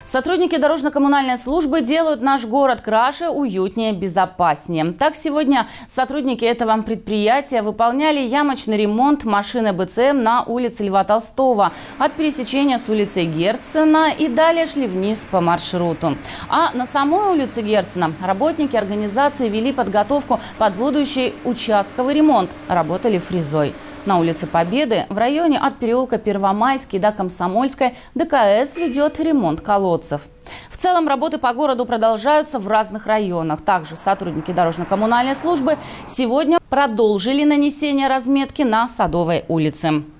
Сотрудники дорожно-коммунальной службы делают наш город краше, уютнее, безопаснее. Так, сегодня сотрудники этого предприятия выполняли ямочный ремонт машины БЦМ на улице Льва Толстого от пересечения с улицей Герцена и далее шли вниз по маршруту. А на самой улице Герцена работники организации вели подготовку под будущий участковый ремонт, работали фрезой. На улице Победы в районе от переулка Первомайский до Комсомольской ДКС ведет ремонт колодцев. В целом работы по городу продолжаются в разных районах. Также сотрудники дорожно-коммунальной службы сегодня продолжили нанесение разметки на Садовой улице.